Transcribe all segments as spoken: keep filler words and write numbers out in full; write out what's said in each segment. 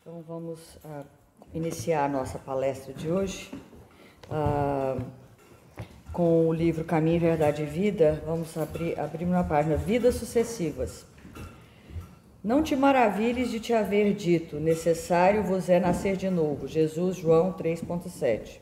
Então vamos uh, iniciar a nossa palestra de hoje uh, com o livro Caminho, Verdade e Vida. Vamos abrir, abrir uma página, Vidas Sucessivas. Não te maravilhes de te haver dito, necessário vos é nascer de novo. Jesus, João três ponto sete.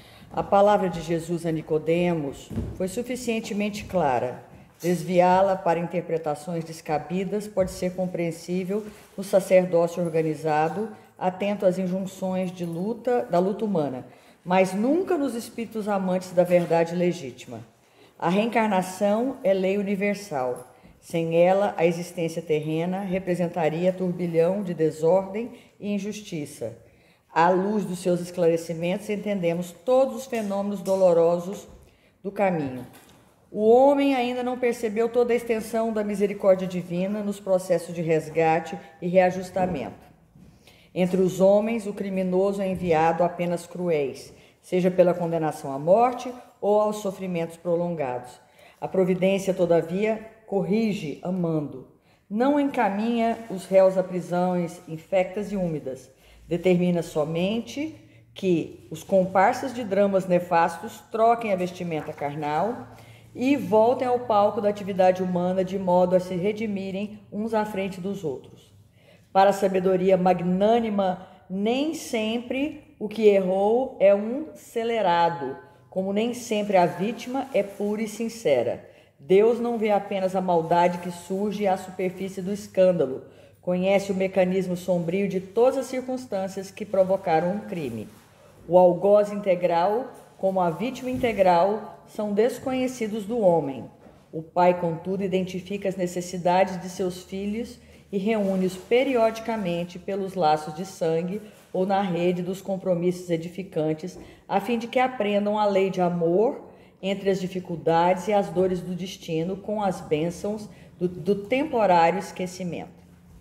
A palavra de Jesus a Nicodemos foi suficientemente clara. Desviá-la para interpretações descabidas pode ser compreensível no sacerdócio organizado, atento às injunções de luta, da luta humana, mas nunca nos espíritos amantes da verdade legítima. A reencarnação é lei universal. Sem ela, a existência terrena representaria turbilhão de desordem e injustiça. À luz dos seus esclarecimentos, entendemos todos os fenômenos dolorosos do caminho. O homem ainda não percebeu toda a extensão da misericórdia divina nos processos de resgate e reajustamento. Entre os homens, o criminoso é enviado a penas cruéis, seja pela condenação à morte ou aos sofrimentos prolongados. A providência, todavia, corrige amando. Não encaminha os réus a prisões infectas e úmidas. Determina somente que os comparsas de dramas nefastos troquem a vestimenta carnal e voltem ao palco da atividade humana de modo a se redimirem uns à frente dos outros. Para a sabedoria magnânima, nem sempre o que errou é um celerado, como nem sempre a vítima é pura e sincera. Deus não vê apenas a maldade que surge à superfície do escândalo, conhece o mecanismo sombrio de todas as circunstâncias que provocaram um crime. O algoz integral, como a vítima integral, são desconhecidos do homem. O pai, contudo, identifica as necessidades de seus filhos e reúne-os periodicamente pelos laços de sangue ou na rede dos compromissos edificantes, a fim de que aprendam a lei de amor entre as dificuldades e as dores do destino com as bênçãos do, do temporário esquecimento.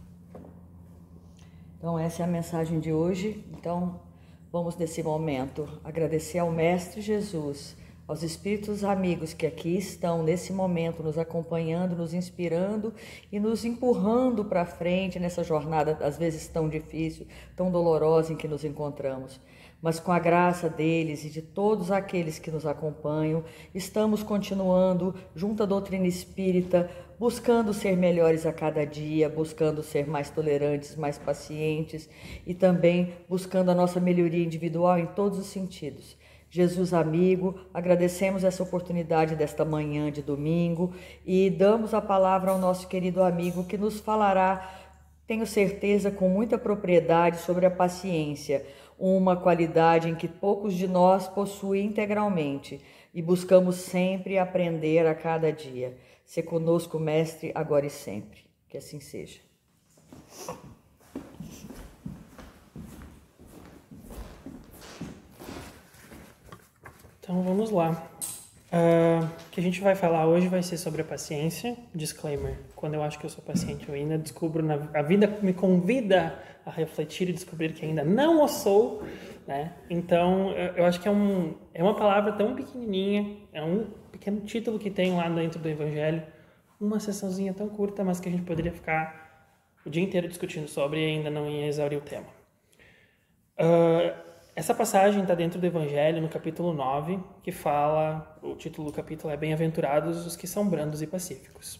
Então, essa é a mensagem de hoje. Então, vamos nesse momento agradecer ao Mestre Jesus, aos espíritos amigos que aqui estão nesse momento nos acompanhando, nos inspirando e nos empurrando para frente nessa jornada às vezes tão difícil, tão dolorosa em que nos encontramos. Mas com a graça deles e de todos aqueles que nos acompanham, estamos continuando junto à doutrina espírita, buscando ser melhores a cada dia, buscando ser mais tolerantes, mais pacientes e também buscando a nossa melhoria individual em todos os sentidos. Jesus amigo, agradecemos essa oportunidade desta manhã de domingo e damos a palavra ao nosso querido amigo que nos falará, tenho certeza, com muita propriedade sobre a paciência, uma qualidade em que poucos de nós possuem integralmente e buscamos sempre aprender a cada dia. Se conosco, Mestre, agora e sempre. Que assim seja. Então vamos lá. Uh, o que a gente vai falar hoje vai ser sobre a paciência. Disclaimer: quando eu acho que eu sou paciente, eu ainda descubro, na, a vida me convida a refletir e descobrir que ainda não o sou, né? Então eu, eu acho que é, um, é uma palavra tão pequenininha, é um pequeno título que tem lá dentro do Evangelho, uma sessãozinha tão curta, mas que a gente poderia ficar o dia inteiro discutindo sobre e ainda não ia exaurir o tema. Uh, Essa passagem está dentro do Evangelho, no capítulo nove, que fala, o título do capítulo é Bem-aventurados os que são brandos e pacíficos.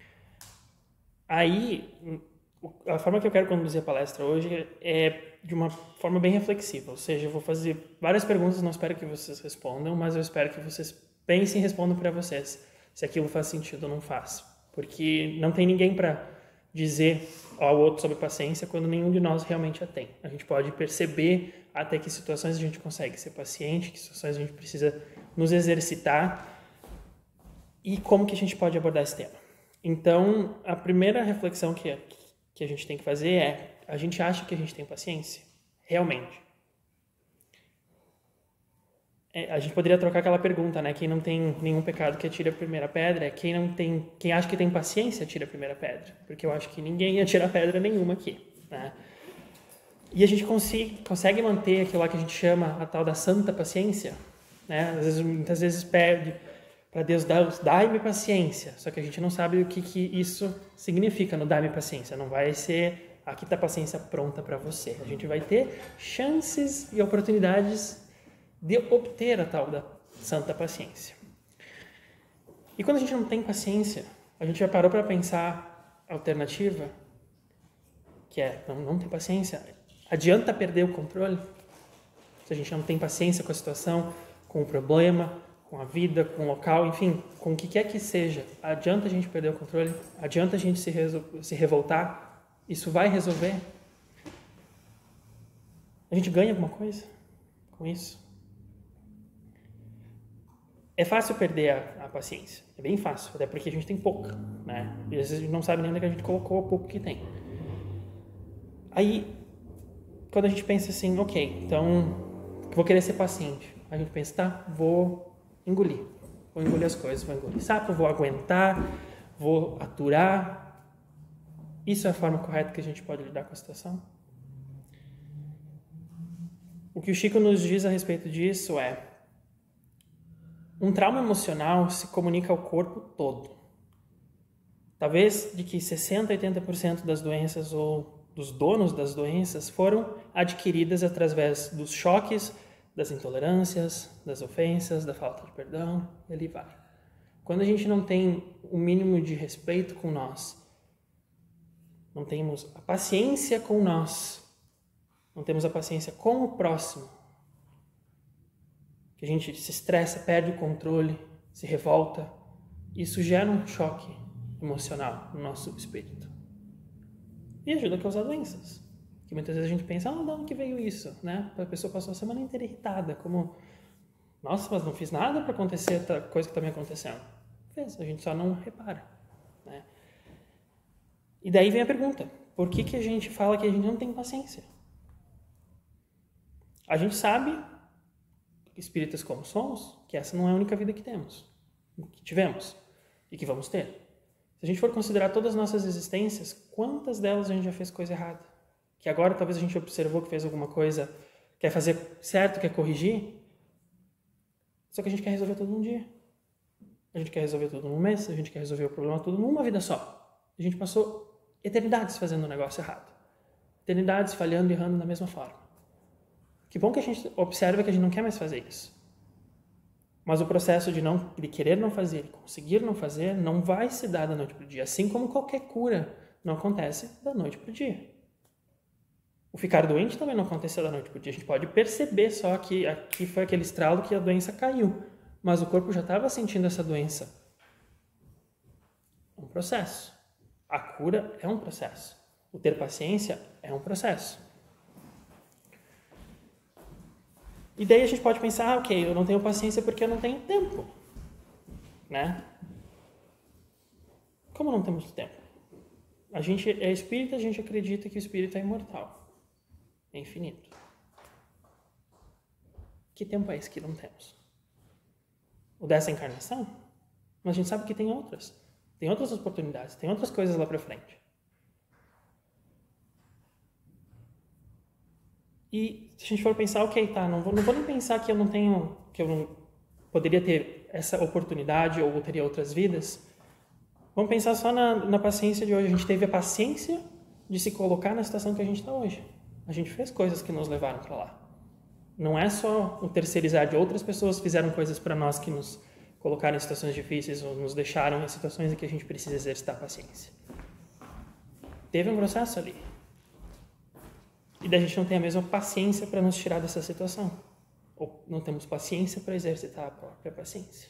Aí, a forma que eu quero conduzir a palestra hoje é de uma forma bem reflexiva, ou seja, eu vou fazer várias perguntas, não espero que vocês respondam, mas eu espero que vocês pensem e respondam para vocês, se aquilo faz sentido ou não faz. Porque não tem ninguém para dizer ao outro sobre paciência quando nenhum de nós realmente a tem. A gente pode perceber até que situações a gente consegue ser paciente, que situações a gente precisa nos exercitar e como que a gente pode abordar esse tema. Então, a primeira reflexão que, que a gente tem que fazer é: a gente acha que a gente tem paciência? Realmente? É, a gente poderia trocar aquela pergunta, né? Quem não tem nenhum pecado que atire a primeira pedra, quem não tem, quem acha que tem paciência atira a primeira pedra, porque eu acho que ninguém atira pedra nenhuma aqui, né? E a gente consegue, consegue manter aquilo lá que a gente chama a tal da santa paciência, né? Às vezes, muitas vezes pede para Deus dar, dai-me paciência, só que a gente não sabe o que, que isso significa no dai-me paciência. Não vai ser aqui está a paciência pronta para você. A gente vai ter chances e oportunidades de obter a tal da santa paciência. E quando a gente não tem paciência, a gente já parou para pensar a alternativa, que é não, não ter paciência. Adianta perder o controle? Se a gente não tem paciência com a situação, com o problema, com a vida, com o local, enfim, com o que quer que seja, adianta a gente perder o controle? Adianta a gente se, se revoltar? Isso vai resolver? A gente ganha alguma coisa com isso? É fácil perder a, a paciência, é bem fácil, até porque a gente tem pouca, né? E às vezes a gente não sabe nem onde que a gente colocou o pouco que tem. Aí, quando a gente pensa assim, ok, então, vou querer ser paciente. A gente pensa, tá, vou engolir. Vou engolir as coisas, vou engolir sapo, vou aguentar, vou aturar. Isso é a forma correta que a gente pode lidar com a situação? O que o Chico nos diz a respeito disso é: um trauma emocional se comunica ao corpo todo. Talvez de que sessenta, oitenta por cento das doenças ou dos donos das doenças foram adquiridas através dos choques, das intolerâncias, das ofensas, da falta de perdão, e ali vai. Quando a gente não tem o mínimo de respeito com nós, não temos a paciência com nós, não temos a paciência com o próximo, que a gente se estressa, perde o controle, se revolta, isso gera um choque emocional no nosso espírito. E ajuda a causar doenças. Que muitas vezes a gente pensa, ah, de onde que veio isso? Né? A pessoa passou a semana inteira irritada, como, nossa, mas não fiz nada para acontecer a coisa que está me acontecendo. Fez, a gente só não repara. Né? E daí vem a pergunta, por que que a gente fala que a gente não tem paciência? A gente sabe, espíritas como somos, que essa não é a única vida que temos, que tivemos e que vamos ter. Se a gente for considerar todas as nossas existências, quantas delas a gente já fez coisa errada? Que agora talvez a gente observou que fez alguma coisa, quer fazer certo, quer corrigir, só que a gente quer resolver tudo num dia. A gente quer resolver tudo num mês, a gente quer resolver o problema tudo numa vida só. A gente passou eternidades fazendo um negócio errado. Eternidades falhando e errando da mesma forma. Que bom que a gente observa que a gente não quer mais fazer isso. Mas o processo de, não, de querer não fazer, de conseguir não fazer, não vai se dar da noite para o dia. Assim como qualquer cura não acontece da noite para o dia. O ficar doente também não aconteceu da noite para o dia. A gente pode perceber só que aqui foi aquele estralo que a doença caiu. Mas o corpo já estava sentindo essa doença. É um processo. A cura é um processo. O ter paciência é um processo. E daí a gente pode pensar, ah, ok, eu não tenho paciência porque eu não tenho tempo. Né? Como não temos tempo? A gente é espírita, a gente acredita que o espírito é imortal. É infinito. Que tempo é esse que não temos? O dessa encarnação? Mas a gente sabe que tem outras. Tem outras oportunidades, tem outras coisas lá pra frente. E se a gente for pensar, ok, tá, não vou, não vou nem pensar que eu não tenho, que eu não poderia ter essa oportunidade ou teria outras vidas. Vamos pensar só na, na paciência de hoje. A gente teve a paciência de se colocar na situação que a gente está hoje. A gente fez coisas que nos levaram para lá. Não é só o terceirizar de outras pessoas fizeram coisas para nós que nos colocaram em situações difíceis ou nos deixaram em situações em que a gente precisa exercitar a paciência. Teve um processo ali. E daí a gente não tem a mesma paciência para nos tirar dessa situação. Ou não temos paciência para exercitar a própria paciência.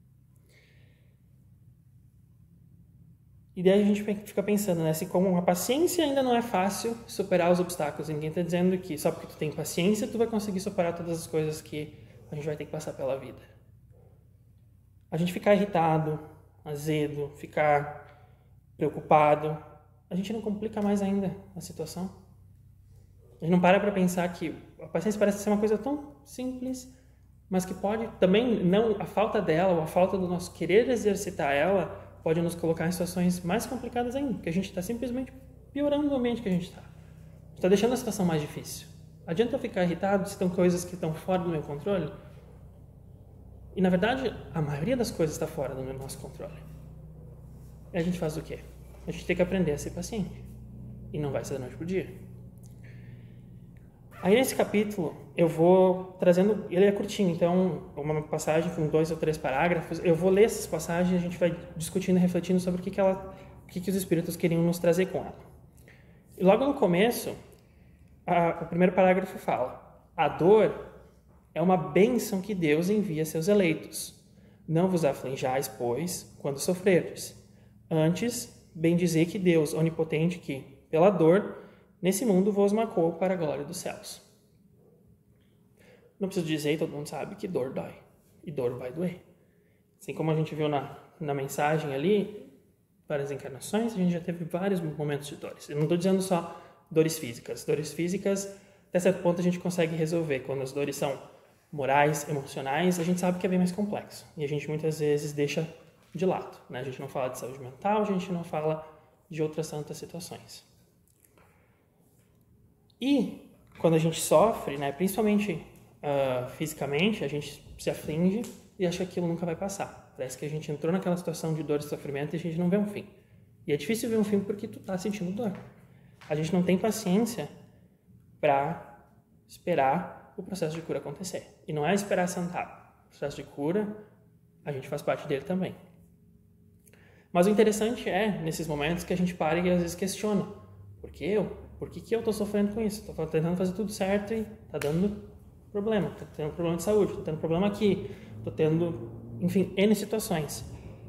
E daí a gente fica pensando, né? Se como a paciência ainda não é fácil superar os obstáculos. Ninguém está dizendo que só porque tu tem paciência tu vai conseguir superar todas as coisas que a gente vai ter que passar pela vida. A gente ficar irritado, azedo, ficar preocupado, a gente não complica mais ainda a situação. A gente não para para pensar que a paciência parece ser uma coisa tão simples, mas que pode também, não a falta dela ou a falta do nosso querer exercitar ela, pode nos colocar em situações mais complicadas ainda, porque a gente está simplesmente piorando o ambiente que a gente está. Está deixando a situação mais difícil. Adianta eu ficar irritado se estão coisas que estão fora do meu controle? E, na verdade, a maioria das coisas está fora do nosso controle. E a gente faz o quê? A gente tem que aprender a ser paciente. e não vai ser da noite para o dia. Aí nesse capítulo eu vou trazendo, ele é curtinho, então uma passagem com dois ou três parágrafos, eu vou ler essas passagens e a gente vai discutindo e refletindo sobre o que, que, ela, o que, que os Espíritos queriam nos trazer com ela. E logo no começo, a, o primeiro parágrafo fala: a dor é uma bênção que Deus envia a seus eleitos. Não vos aflinjais, pois, quando sofrerdes. Antes, bem dizer que Deus, onipotente, que, pela dor, nesse mundo vos marcou para a glória dos céus. Não preciso dizer, todo mundo sabe que dor dói. E dor vai doer. Assim como a gente viu na, na mensagem ali, várias encarnações, a gente já teve vários momentos de dores. Eu não estou dizendo só dores físicas. Dores físicas, até certo ponto, a gente consegue resolver. Quando as dores são morais, emocionais, a gente sabe que é bem mais complexo. E a gente muitas vezes deixa de lado. Né? A gente não fala de saúde mental, a gente não fala de outras tantas situações. E quando a gente sofre, né, principalmente uh, fisicamente, a gente se aflige e acha que aquilo nunca vai passar. Parece que a gente entrou naquela situação de dor e sofrimento e a gente não vê um fim. E é difícil ver um fim porque tu tá sentindo dor. A gente não tem paciência para esperar o processo de cura acontecer. E não é esperar sentado. O processo de cura, a gente faz parte dele também. Mas o interessante é, nesses momentos, que a gente para e às vezes questiona. Por que eu? Por que, que eu estou sofrendo com isso? Estou tentando fazer tudo certo e está dando problema. Estou tendo problema de saúde, estou tendo problema aqui. Estou tendo, enfim, N situações.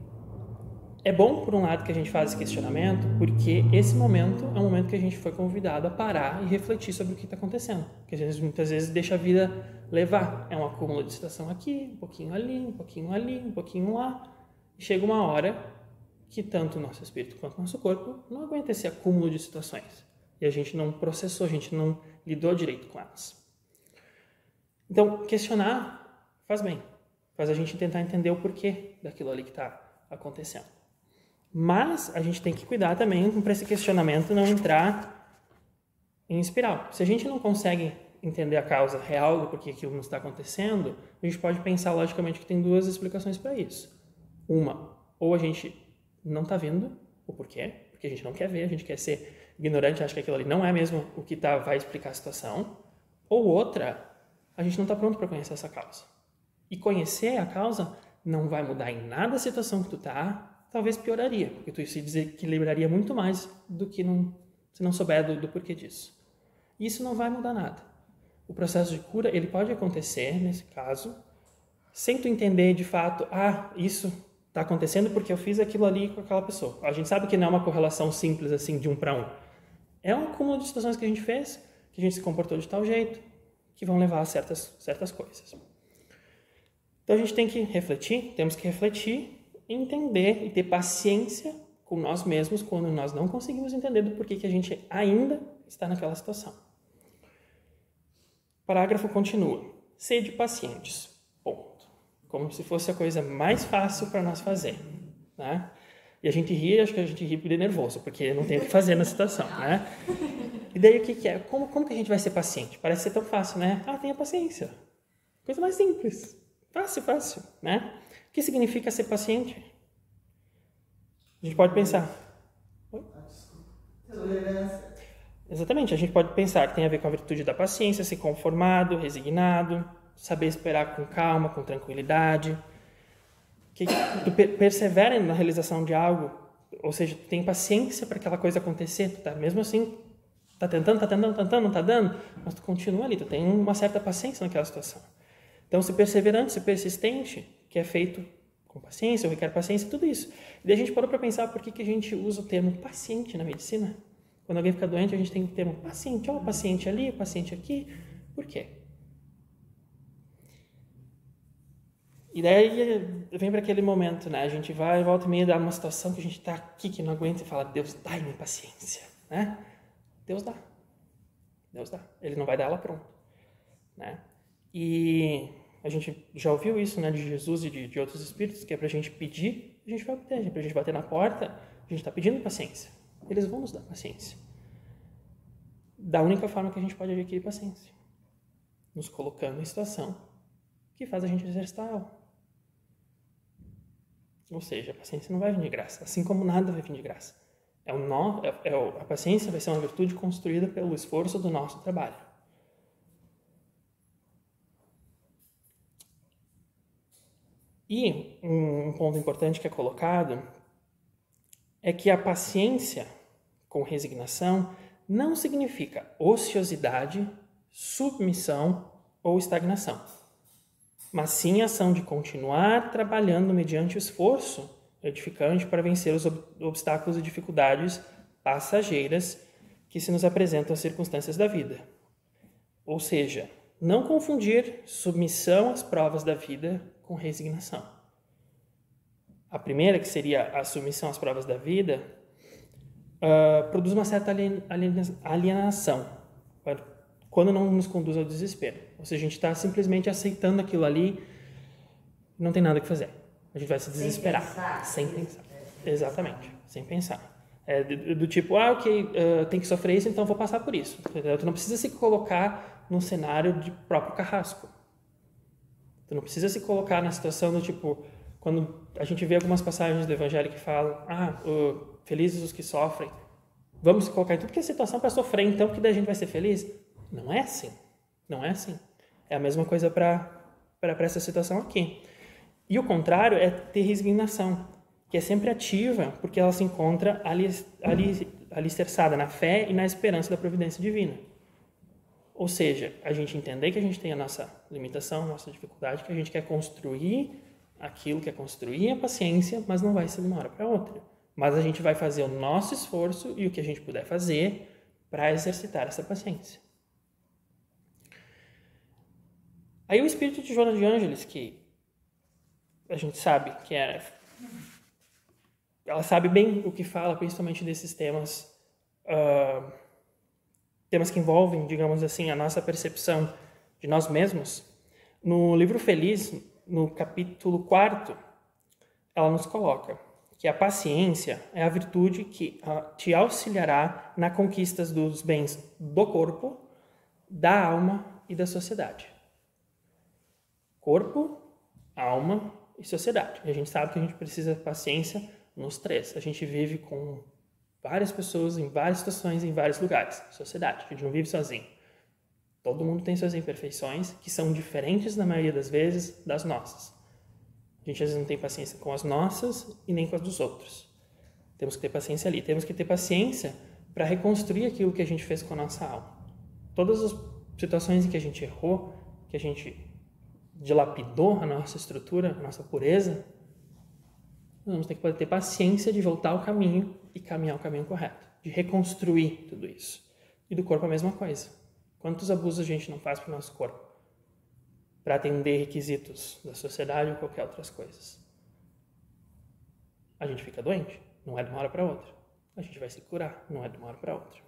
É bom, por um lado, que a gente faça esse questionamento, porque esse momento é um momento que a gente foi convidado a parar e refletir sobre o que está acontecendo. Porque a gente muitas vezes deixa a vida levar. É um acúmulo de situação aqui, um pouquinho ali, um pouquinho ali, um pouquinho lá. E chega uma hora que tanto o nosso espírito quanto o nosso corpo não aguenta esse acúmulo de situações. E a gente não processou, a gente não lidou direito com elas. Então, questionar faz bem. Faz a gente tentar entender o porquê daquilo ali que está acontecendo. Mas a gente tem que cuidar também para esse questionamento não entrar em espiral. Se a gente não consegue entender a causa real do porquê aquilo não está acontecendo, a gente pode pensar logicamente que tem duas explicações para isso. Uma, ou a gente não está vendo o porquê, porque a gente não quer ver, a gente quer ser ignorante, acha que aquilo ali não é mesmo o que tá, vai explicar a situação. Ou outra, a gente não está pronto para conhecer essa causa. E conhecer a causa não vai mudar em nada a situação que tu tá, talvez pioraria, porque tu se desequilibraria muito mais do que não, se não souber do, do porquê disso. E isso não vai mudar nada. O processo de cura, ele pode acontecer, nesse caso, sem tu entender de fato, ah, isso está acontecendo porque eu fiz aquilo ali com aquela pessoa. A gente sabe que não é uma correlação simples assim de um para um. É um acúmulo de situações que a gente fez, que a gente se comportou de tal jeito, que vão levar a certas, certas coisas. Então a gente tem que refletir, temos que refletir, entender e ter paciência com nós mesmos quando nós não conseguimos entender do porquê que a gente ainda está naquela situação. O parágrafo continua. Sede pacientes. Ponto. Como se fosse a coisa mais fácil para nós fazer, né? E a gente ri, acho que a gente ri de nervoso, porque não tem o que fazer na situação, né? E daí o que, que é? Como, como que a gente vai ser paciente? Parece ser tão fácil, né? Ah, tenha paciência. Coisa mais simples. Fácil, fácil, né? O que significa ser paciente? A gente pode pensar. Oi? Exatamente, a gente pode pensar que tem a ver com a virtude da paciência, ser conformado, resignado, saber esperar com calma, com tranquilidade, que tu persevera na realização de algo, ou seja, tu tem paciência para aquela coisa acontecer, tu tá, mesmo assim, tá tentando, tá tentando, tentando, não tá dando, mas tu continua ali, tu tem uma certa paciência naquela situação. Então, ser perseverante, ser persistente, que é feito com paciência, ou requer paciência, tudo isso. E daí a gente parou para pensar por que, que a gente usa o termo paciente na medicina. Quando alguém fica doente, a gente tem o termo paciente, ó, paciente ali, paciente aqui. Por quê? E daí vem para aquele momento, né? A gente vai, volta e meia, dá uma situação que a gente está aqui, que não aguenta e fala, Deus, dá-me paciência, né? Deus dá. Deus dá. Ele não vai dar ela pronto, né? E a gente já ouviu isso, né, de Jesus e de, de outros espíritos, que é para a gente pedir, a gente vai obter, é para a gente bater na porta, a gente está pedindo paciência. Eles vão nos dar paciência. Da única forma que a gente pode adquirir paciência. Nos colocando em situação que faz a gente exercitar ela. Ou seja, a paciência não vai vir de graça. Assim como nada vai vir de graça. É o no, é, é o, a paciência vai ser uma virtude construída pelo esforço do nosso trabalho. E um, um ponto importante que é colocado é que a paciência com resignação não significa ociosidade, submissão ou estagnação, mas sim a ação de continuar trabalhando mediante o esforço edificante para vencer os ob- obstáculos e dificuldades passageiras que se nos apresentam às circunstâncias da vida. Ou seja, não confundir submissão às provas da vida com resignação. A primeira, que seria a submissão às provas da vida, uh, produz uma certa alien- alien- alienação, quando não nos conduz ao desespero. Ou seja, a gente está simplesmente aceitando aquilo ali, não tem nada o que fazer. A gente vai se desesperar. Sem pensar. Sem pensar. Exatamente, sem pensar. É do, do tipo, ah, ok, uh, tem que sofrer isso, então vou passar por isso. Tu não precisa se colocar num cenário de próprio carrasco. Tu não precisa se colocar na situação do tipo, quando a gente vê algumas passagens do Evangelho que falam, ah, uh, felizes os que sofrem, vamos se colocar em tudo que é situação para sofrer, então que daí a gente vai ser feliz? Não é assim. Não é assim. É a mesma coisa para essa situação aqui. E o contrário é ter resignação, que é sempre ativa, porque ela se encontra ali, ali, alicerçada na fé e na esperança da providência divina. Ou seja, a gente entender que a gente tem a nossa limitação, a nossa dificuldade, que a gente quer construir aquilo, quer construir a paciência, mas não vai ser de uma hora para outra. Mas a gente vai fazer o nosso esforço e o que a gente puder fazer para exercitar essa paciência. Aí o espírito de Joana de Ângeles, que a gente sabe que é... Ela sabe bem o que fala, principalmente desses temas, uh, temas que envolvem, digamos assim, a nossa percepção de nós mesmos. No livro Feliz, no capítulo quarto, ela nos coloca que a paciência é a virtude que uh, te auxiliará na conquista dos bens do corpo, da alma e da sociedade. Corpo, alma e sociedade. E a gente sabe que a gente precisa de paciência nos três. A gente vive com várias pessoas em várias situações, em vários lugares. Sociedade. A gente não vive sozinho. Todo mundo tem suas imperfeições, que são diferentes, na maioria das vezes, das nossas. A gente às vezes não tem paciência com as nossas e nem com as dos outros. Temos que ter paciência ali. Temos que ter paciência para reconstruir aquilo que a gente fez com a nossa alma. Todas as situações em que a gente errou, que a gente dilapidou a nossa estrutura, a nossa pureza, nós vamos ter que poder ter paciência de voltar ao caminho e caminhar o caminho correto, de reconstruir tudo isso. E do corpo a mesma coisa. Quantos abusos a gente não faz para o nosso corpo? Para atender requisitos da sociedade ou qualquer outras coisas. A gente fica doente? Não é de uma hora para outra. A gente vai se curar? Não é de uma hora para outra.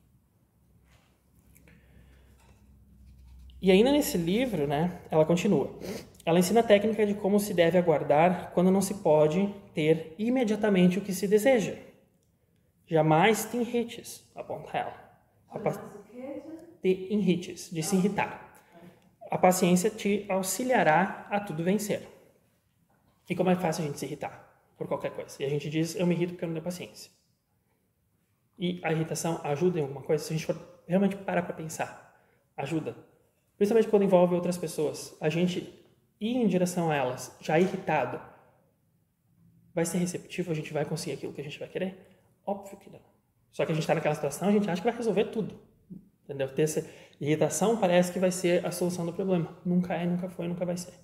E ainda nesse livro, né, ela continua. Ela ensina a técnica de como se deve aguardar quando não se pode ter imediatamente o que se deseja. Jamais te irrites, aponta ela. A pa... Te irrites, de se irritar. A paciência te auxiliará a tudo vencer. E como é fácil a gente se irritar por qualquer coisa? E a gente diz, eu me irrito porque eu não tenho paciência. E a irritação ajuda em alguma coisa? Se a gente for realmente parar para pensar, ajuda. Principalmente quando envolve outras pessoas. A gente ir em direção a elas, já irritado, vai ser receptivo? A gente vai conseguir aquilo que a gente vai querer? Óbvio que não. Só que a gente está naquela situação, a gente acha que vai resolver tudo. Entendeu? Ter essa irritação parece que vai ser a solução do problema. Nunca é, nunca foi, nunca vai ser.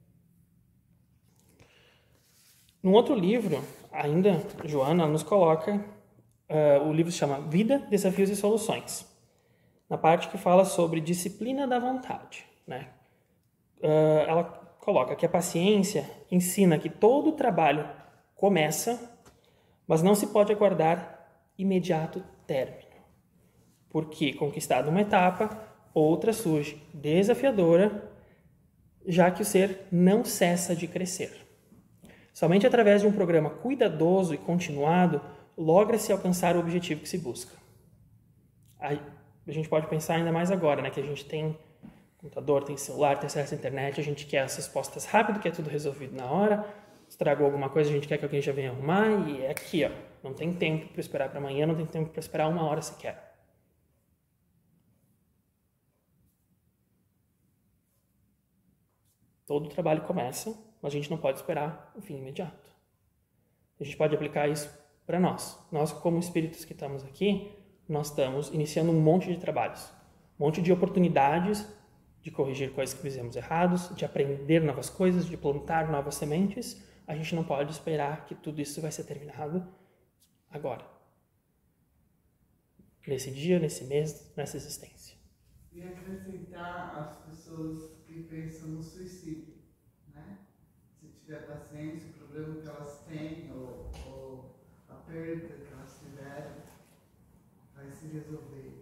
Num outro livro, ainda, Joana nos coloca, uh, o livro se chama Vida, Desafios e Soluções. Na parte que fala sobre disciplina da vontade, né? Uh, ela coloca que a paciência ensina que todo trabalho começa, mas não se pode aguardar imediato término. Porque, conquistada uma etapa, outra surge desafiadora, já que o ser não cessa de crescer. Somente através de um programa cuidadoso e continuado, logra-se alcançar o objetivo que se busca. Aí, a gente pode pensar ainda mais agora, né, que a gente tem computador, tem celular, tem acesso à internet, a gente quer as respostas rápido, quer tudo resolvido na hora, estragou alguma coisa, a gente quer que alguém já venha arrumar, e é aqui, ó. Não tem tempo para esperar para amanhã, não tem tempo para esperar uma hora sequer. Todo trabalho começa, mas a gente não pode esperar o fim imediato. A gente pode aplicar isso para nós. Nós, como espíritos que estamos aqui, nós estamos iniciando um monte de trabalhos, um monte de oportunidades de corrigir coisas que fizemos errados, de aprender novas coisas, de plantar novas sementes. A gente não pode esperar que tudo isso vai ser terminado agora. Nesse dia, nesse mês, nessa existência. E acrescentar as pessoas que pensam no suicídio, né? Se tiver paciência, o problema que elas têm, ou, ou a perda que elas tiveram, vai se resolver.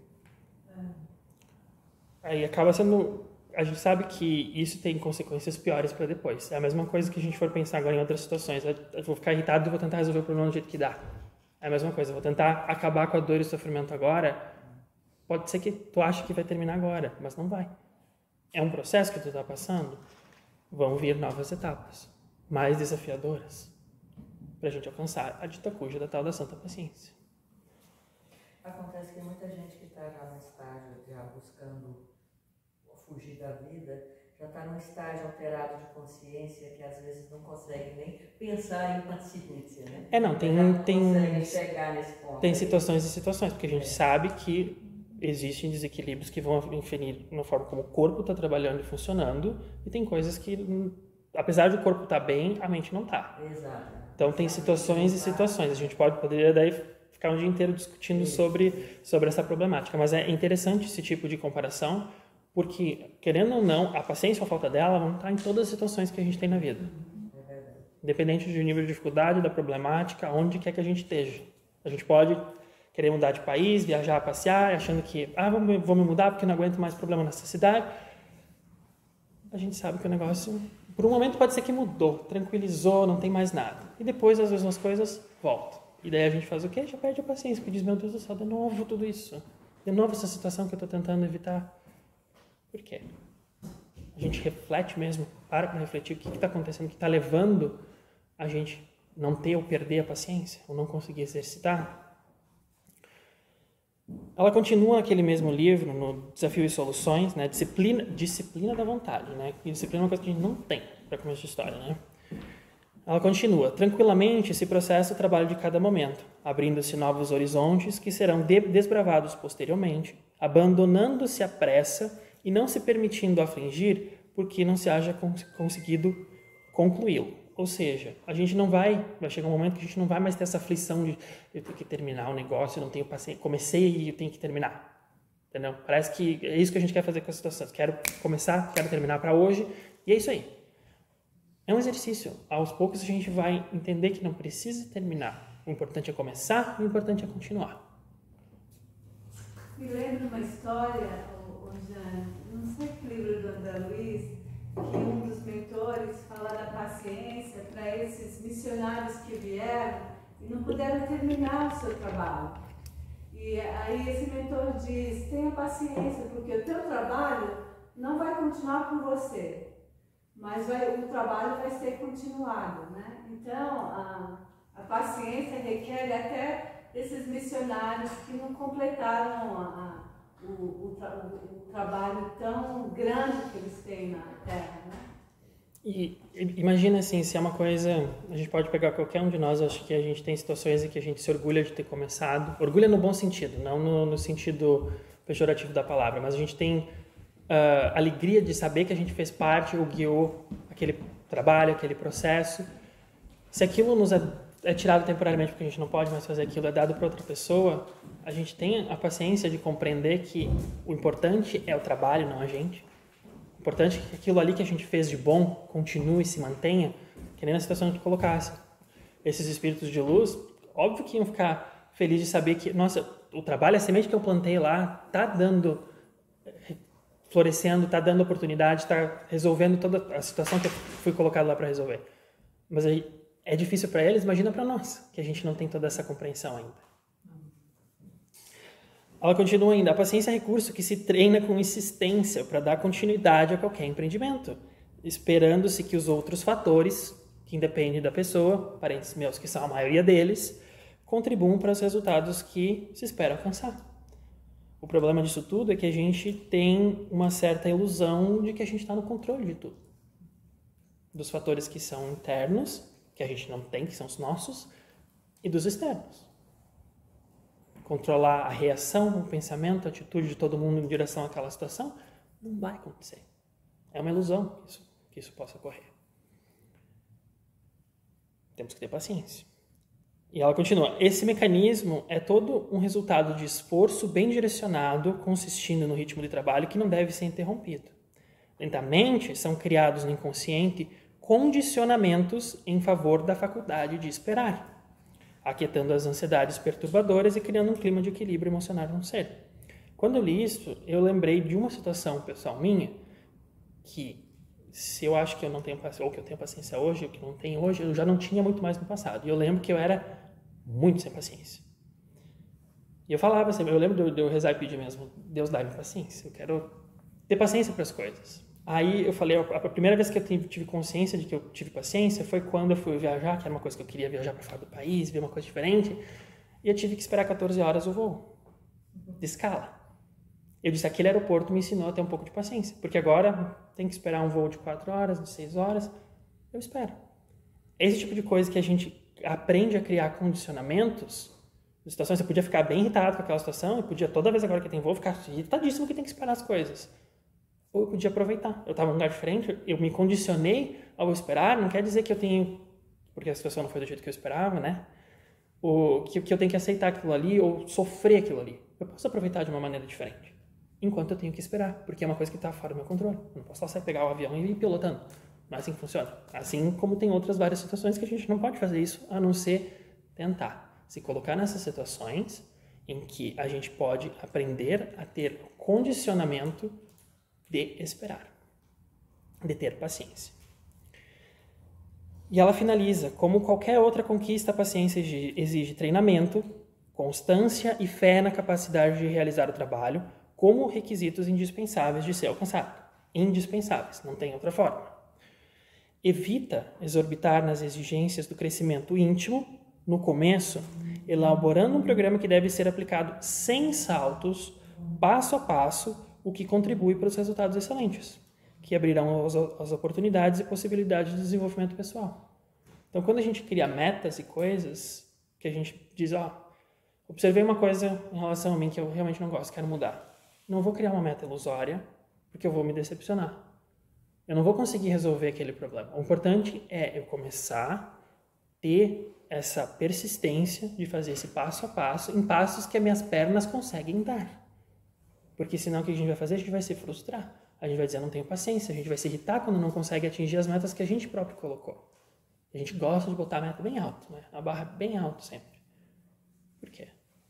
Aí acaba sendo... A gente sabe que isso tem consequências piores para depois. É a mesma coisa que a gente for pensar agora em outras situações. Eu vou ficar irritado e vou tentar resolver o problema do jeito que dá. É a mesma coisa. Eu vou tentar acabar com a dor e o sofrimento agora. Pode ser que tu ache que vai terminar agora, mas não vai. É um processo que tu está passando. Vão vir novas etapas, mais desafiadoras, para a gente alcançar a dita cuja da tal da santa paciência. Acontece que muita gente que está já no estágio, já buscando fugir da vida, já está num estágio alterado de consciência que às vezes não consegue nem pensar em paciência, né? É, não, tem... não tem consegue chegar nesse ponto. Tem situações e situações, porque a gente é. sabe que existem desequilíbrios que vão inferir na forma como o corpo está trabalhando e funcionando, e tem coisas que, apesar de o corpo estar tá bem, a mente não está. Exato. Então tem situações e situações. A gente pode poderia daí ficar um dia inteiro discutindo sobre, sobre essa problemática, mas é interessante esse tipo de comparação, porque, querendo ou não, a paciência ou a falta dela vão estar em todas as situações que a gente tem na vida. Independente do nível de dificuldade, da problemática, onde quer que a gente esteja. A gente pode querer mudar de país, viajar, passear, achando que, ah, vou me, vou me mudar porque não aguento mais problema nessa cidade. A gente sabe que o negócio, por um momento pode ser que mudou, tranquilizou, não tem mais nada. E depois as mesmas coisas voltam. E daí a gente faz o quê? Já perde a paciência, porque diz, meu Deus do céu, de novo tudo isso. De novo essa situação que eu estou tentando evitar. Por quê? A gente reflete mesmo, para para refletir o que está acontecendo, o que está levando a gente não ter ou perder a paciência, ou não conseguir exercitar. Ela continua naquele mesmo livro, no Desafio e Soluções, né? Disciplina, disciplina da vontade, né? E disciplina é uma coisa que a gente não tem para começo de história, né? Ela continua, tranquilamente se processa o trabalho de cada momento, abrindo-se novos horizontes que serão de- desbravados posteriormente, abandonando-se a pressa e não se permitindo afligir porque não se haja cons- conseguido concluí-lo. Ou seja, a gente não vai, vai chegar um momento que a gente não vai mais ter essa aflição de eu tenho que terminar o negócio, eu não tenho paciência, comecei e eu tenho que terminar. Entendeu? Parece que é isso que a gente quer fazer com as situações. Quero começar, quero terminar para hoje, e é isso aí. É um exercício. Aos poucos a gente vai entender que não precisa terminar. O importante é começar, o importante é continuar. Me lembro uma história, Jane, não sei que livro do André Luiz, que um dos mentores fala da paciência para esses missionários que vieram e não puderam terminar o seu trabalho. E aí esse mentor diz, tenha paciência, porque o teu trabalho não vai continuar com você, mas vai, o trabalho vai ser continuado, né? Então, a, a paciência requer até esses missionários que não completaram a, a, o, o, o, o trabalho tão grande que eles têm na Terra, né? E imagina assim, se é uma coisa, a gente pode pegar qualquer um de nós, acho que a gente tem situações em que a gente se orgulha de ter começado, orgulha no bom sentido, não no, no sentido pejorativo da palavra, mas a gente tem uh, alegria de saber que a gente fez parte ou guiou aquele trabalho, aquele processo. Se aquilo nos é, é tirado temporariamente porque a gente não pode mais fazer aquilo, é dado para outra pessoa, a gente tem a paciência de compreender que o importante é o trabalho, não a gente. O importante é que aquilo ali que a gente fez de bom continue e se mantenha, que nem na situação que colocasse. Esses espíritos de luz, óbvio que iam ficar felizes de saber que, nossa, o trabalho, a semente que eu plantei lá, está dando, florescendo, está dando oportunidade, está resolvendo toda a situação que eu fui colocado lá para resolver. Mas aí é difícil para eles, imagina para nós, que a gente não tem toda essa compreensão ainda. Ela continua ainda, a paciência é recurso que se treina com insistência para dar continuidade a qualquer empreendimento, esperando-se que os outros fatores, que independem da pessoa, parentes meus que são a maioria deles, contribuam para os resultados que se espera alcançar. O problema disso tudo é que a gente tem uma certa ilusão de que a gente está no controle de tudo. Dos fatores que são internos, que a gente não tem, que são os nossos, e dos externos. Controlar a reação, o pensamento, a atitude de todo mundo em direção àquela situação, não vai acontecer. É uma ilusão que isso, que isso possa ocorrer. Temos que ter paciência. E ela continua, esse mecanismo é todo um resultado de esforço bem direcionado, consistindo no ritmo de trabalho que não deve ser interrompido. Lentamente, são criados no inconsciente condicionamentos em favor da faculdade de esperar, aquietando as ansiedades perturbadoras e criando um clima de equilíbrio emocional no ser. Quando eu li isso, eu lembrei de uma situação pessoal minha, que se eu acho que eu não tenho paciência, ou que eu tenho paciência hoje, ou que não tenho hoje, eu já não tinha muito mais no passado. E eu lembro que eu era muito sem paciência. E eu falava assim, eu lembro de eu rezar e pedir mesmo, Deus dá-me paciência, eu quero ter paciência para as coisas. Aí eu falei, a primeira vez que eu tive consciência de que eu tive paciência foi quando eu fui viajar, que era uma coisa que eu queria viajar para fora do país, ver uma coisa diferente, e eu tive que esperar quatorze horas o voo, de escala. Eu disse, aquele aeroporto me ensinou a ter um pouco de paciência, porque agora tem que esperar um voo de quatro horas, de seis horas, eu espero. Esse tipo de coisa que a gente aprende a criar condicionamentos, de situações, você podia ficar bem irritado com aquela situação, e podia toda vez agora que tem voo ficar irritadíssimo que tem que esperar as coisas. Ou eu podia aproveitar. Eu estava em um lugar diferente, eu me condicionei ao esperar, não quer dizer que eu tenho, porque a situação não foi do jeito que eu esperava, né? Ou que, que eu tenho que aceitar aquilo ali, ou sofrer aquilo ali. Eu posso aproveitar de uma maneira diferente, enquanto eu tenho que esperar, porque é uma coisa que está fora do meu controle. Eu não posso só sair, pegar o avião e ir pilotando. Não é assim que funciona. Assim como tem outras várias situações que a gente não pode fazer isso, a não ser tentar se colocar nessas situações em que a gente pode aprender a ter condicionamento de esperar, de ter paciência. E ela finaliza, como qualquer outra conquista, a paciência exige treinamento, constância e fé na capacidade de realizar o trabalho como requisitos indispensáveis de ser alcançado. Indispensáveis, não tem outra forma. Evita exorbitar nas exigências do crescimento íntimo, no começo, elaborando um programa que deve ser aplicado sem saltos, passo a passo, o que contribui para os resultados excelentes, que abrirão as, as oportunidades e possibilidades de desenvolvimento pessoal. Então, quando a gente cria metas e coisas, que a gente diz, ó, oh, observei uma coisa em relação a mim que eu realmente não gosto, quero mudar. Não vou criar uma meta ilusória, porque eu vou me decepcionar. Eu não vou conseguir resolver aquele problema. O importante é eu começar a ter essa persistência de fazer esse passo a passo, em passos que as minhas pernas conseguem dar. Porque senão o que a gente vai fazer? A gente vai se frustrar. A gente vai dizer, não tenho paciência. A gente vai se irritar quando não consegue atingir as metas que a gente próprio colocou. A gente gosta de botar a meta bem alto, né? A barra bem alto sempre. Por quê?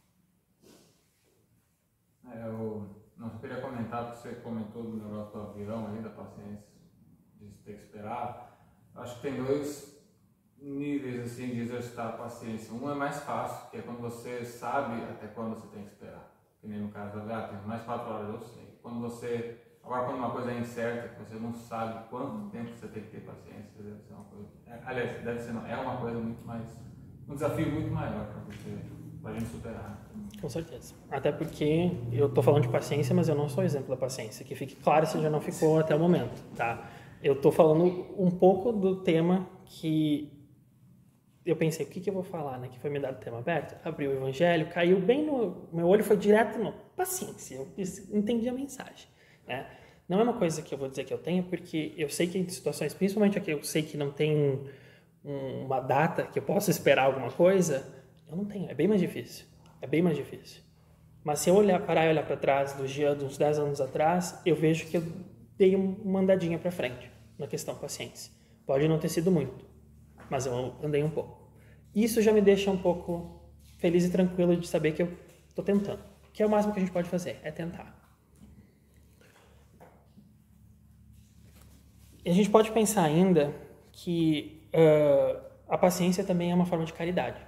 É, eu não queria comentar, porque você comentou do negócio do avião aí, da paciência, de ter que esperar. Acho que tem dois níveis assim, de exercitar a paciência. Um é mais fácil, que é quando você sabe até quando você tem que esperar. Que nem no caso da ah, tem mais quatro horas, eu sei. Quando você, agora quando uma coisa é incerta, que você não sabe quanto tempo você tem que ter paciência, deve ser uma coisa, é, aliás, deve ser, não, é uma coisa muito mais, um desafio muito maior para você, para a gente superar. Com certeza. Até porque eu estou falando de paciência, mas eu não sou exemplo da paciência, que fique claro se já não ficou até o momento, tá? Eu estou falando um pouco do tema que eu pensei, o que, que eu vou falar, né? Que foi me dado tema aberto, abri o evangelho, caiu bem no... Meu olho foi direto no... Paciência, eu entendi a mensagem, né? Não é uma coisa que eu vou dizer que eu tenho, porque eu sei que em situações, principalmente aqui, eu sei que não tem um, uma data que eu possa esperar alguma coisa, eu não tenho, é bem mais difícil, é bem mais difícil. Mas se eu olhar, parar e olhar para trás, dos dias, uns dez anos atrás, eu vejo que eu dei uma andadinha para frente na questão paciência. Pode não ter sido muito, mas eu andei um pouco. Isso já me deixa um pouco feliz e tranquilo de saber que eu estou tentando. Que é o máximo que a gente pode fazer, é tentar. E a gente pode pensar ainda que uh, a paciência também é uma forma de caridade.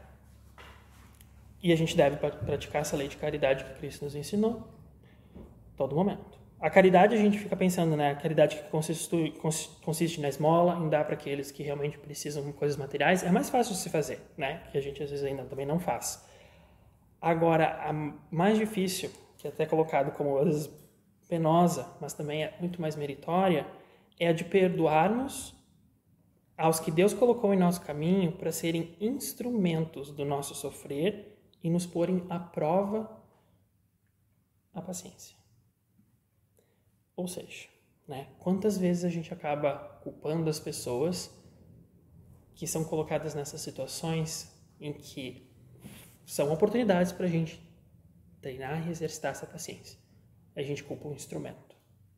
E a gente deve praticar essa lei de caridade que Cristo nos ensinou a todo momento. a caridade a gente fica pensando, né? A caridade que consiste, consiste na esmola, em dar para aqueles que realmente precisam de coisas materiais, é mais fácil de se fazer, né? Que a gente às vezes ainda também não faz. Agora, a mais difícil, que é até colocado como às vezes penosa, mas também é muito mais meritória, é a de perdoarmos aos que Deus colocou em nosso caminho para serem instrumentos do nosso sofrer e nos porem à prova a paciência. Ou seja, né, quantas vezes a gente acaba culpando as pessoas que são colocadas nessas situações em que são oportunidades para a gente treinar e exercitar essa paciência. A gente culpa um instrumento.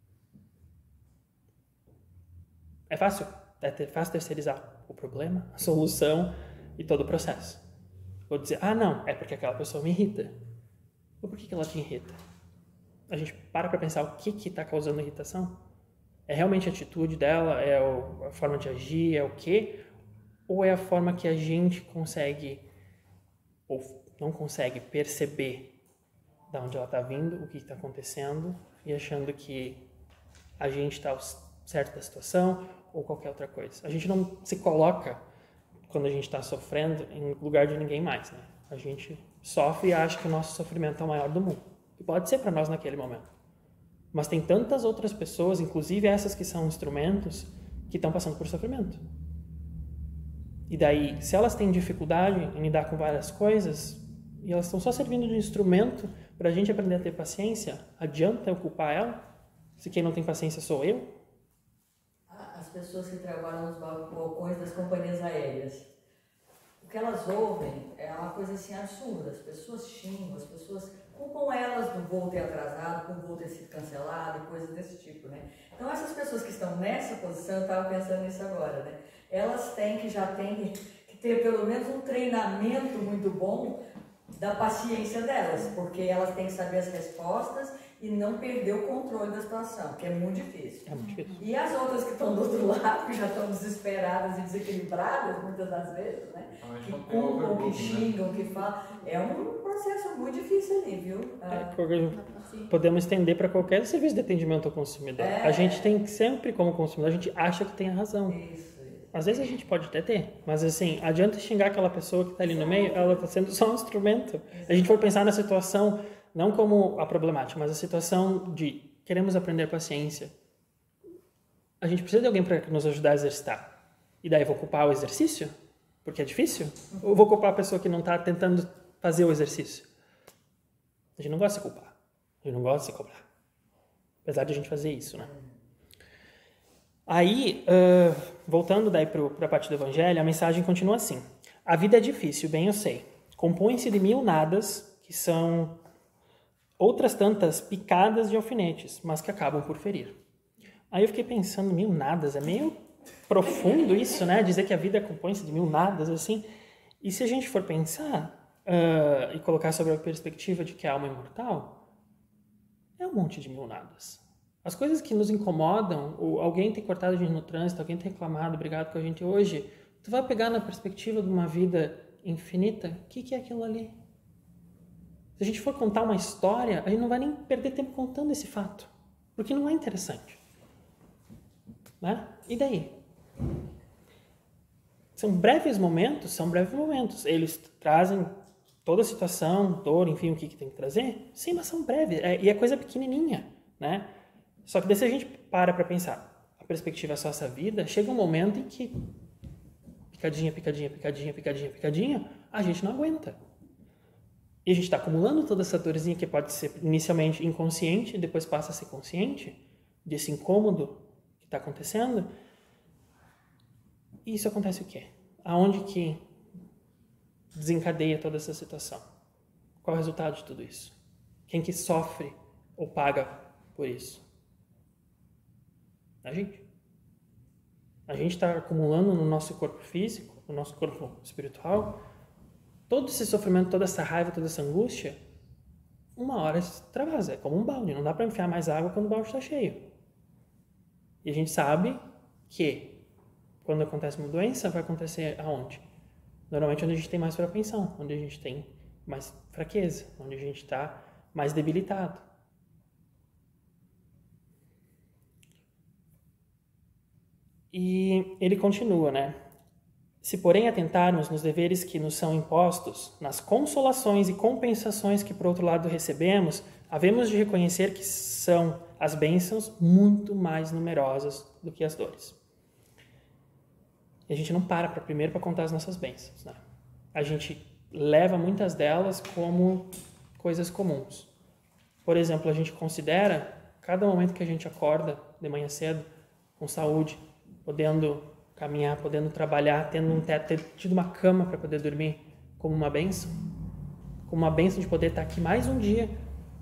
É fácil? É fácil terceirizar o problema, a solução e todo o processo. Vou dizer, ah não, é porque aquela pessoa me irrita. Ou por que ela te irrita? A gente para para pensar o que está causando irritação? É realmente a atitude dela? É a forma de agir? É o quê? Ou é a forma que a gente consegue, ou não consegue perceber de onde ela está vindo, o que está acontecendo, e achando que a gente está certo da situação ou qualquer outra coisa. A gente não se coloca, quando a gente está sofrendo, em lugar de ninguém mais, né? A gente sofre e acha que o nosso sofrimento é o maior do mundo. E pode ser para nós naquele momento. Mas tem tantas outras pessoas, inclusive essas que são instrumentos, que estão passando por sofrimento. E daí, se elas têm dificuldade em lidar com várias coisas, e elas estão só servindo de instrumento para a gente aprender a ter paciência, adianta eu culpar ela? Se quem não tem paciência sou eu? As pessoas que trabalham nos balcões das companhias aéreas, o que elas ouvem é uma coisa assim absurda. As pessoas xingam, as pessoas culpam elas do voo ter atrasado, por o voo ter sido cancelado e coisas desse tipo, né? Então essas pessoas que estão nessa posição, eu estava pensando nisso agora, né? Elas têm que já têm que ter pelo menos um treinamento muito bom da paciência delas, porque elas têm que saber as respostas e não perder o controle da situação, que é muito difícil. É muito difícil. E as outras que estão do outro lado, que já estão desesperadas e desequilibradas, muitas das vezes, né? Que culpam, que xingam, que falam. É um processo muito difícil ali, viu? Ah, é, podemos estender para qualquer serviço de atendimento ao consumidor. É. A gente tem sempre, como consumidor, a gente acha que tem a razão. Isso. Às vezes a gente pode até ter, mas assim, adianta xingar aquela pessoa que está ali no meio, ela está sendo só um instrumento. A gente for pensar na situação, não como a problemática, mas a situação de queremos aprender paciência. A gente precisa de alguém para nos ajudar a exercitar. E daí eu vou culpar o exercício? Porque é difícil? Ou vou culpar a pessoa que não está tentando fazer o exercício? A gente não gosta de se culpar. A gente não gosta de se cobrar. Apesar de a gente fazer isso, né? Aí, uh, voltando daí para a parte do Evangelho, a mensagem continua assim. A vida é difícil, bem eu sei. Compõe-se de mil nadas, que são outras tantas picadas de alfinetes, mas que acabam por ferir. Aí eu fiquei pensando, mil nadas, é meio profundo isso, né? Dizer que a vida compõe-se de mil nadas, assim. E se a gente for pensar uh, e colocar sobre a perspectiva de que a alma é imortal, é um monte de mil nadas. As coisas que nos incomodam, ou alguém ter cortado a gente no trânsito, alguém ter reclamado, brigado com a gente hoje, tu vai pegar na perspectiva de uma vida infinita, o que, que é aquilo ali? Se a gente for contar uma história, a gente não vai nem perder tempo contando esse fato, porque não é interessante. Né? E daí? São breves momentos, são breves momentos. Eles trazem toda a situação, dor, enfim, o que, que tem que trazer. Sim, mas são breves, é, e é coisa pequenininha, né? Só que daí se a gente para para pensar, a perspectiva é só essa vida, chega um momento em que picadinha, picadinha, picadinha, picadinha, picadinha, a gente não aguenta. E a gente está acumulando toda essa dorzinha que pode ser inicialmente inconsciente, depois passa a ser consciente desse incômodo que está acontecendo. E isso acontece o quê? Aonde que desencadeia toda essa situação? Qual é o resultado de tudo isso? Quem que sofre ou paga por isso? A gente. A gente está acumulando no nosso corpo físico, no nosso corpo espiritual, todo esse sofrimento, toda essa raiva, toda essa angústia, uma hora extravasa. É como um balde, não dá para enfiar mais água quando o balde está cheio. E a gente sabe que quando acontece uma doença, vai acontecer aonde? Normalmente onde a gente tem mais propensão, onde a gente tem mais fraqueza, onde a gente está mais debilitado. E ele continua, né? Se, porém, atentarmos nos deveres que nos são impostos, nas consolações e compensações que, por outro lado, recebemos, havemos de reconhecer que são as bênçãos muito mais numerosas do que as dores. E a gente não para pra, primeiro para contar as nossas bênçãos, né? A gente leva muitas delas como coisas comuns. Por exemplo, a gente considera cada momento que a gente acorda de manhã cedo, com saúde, podendo caminhar, podendo trabalhar, tendo um teto, ter tido uma cama para poder dormir, como uma bênção, como uma bênção de poder estar aqui mais um dia.